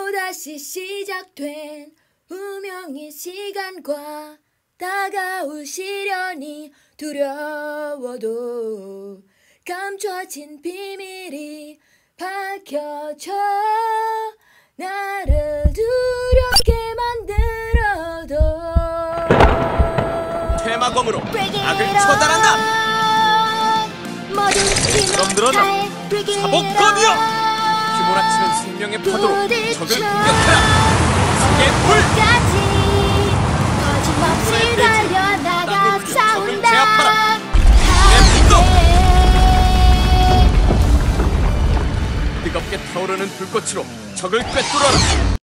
또다시 시작된 운명의 시간과 다가올 시련이 두려워도 감춰진 비밀이 밝혀져 나를 두렵게 만들어도 테마검으로 악을 처단한다. 그럼 늘어나 사복검이여, 휘몰아치는 생명의 파도로 적을 공격하라. 적의 불 거침없이 달려나가 싸운다. 제압하라. 뜨겁게 타오르는 불꽃으로 적을 꿰뚫어라.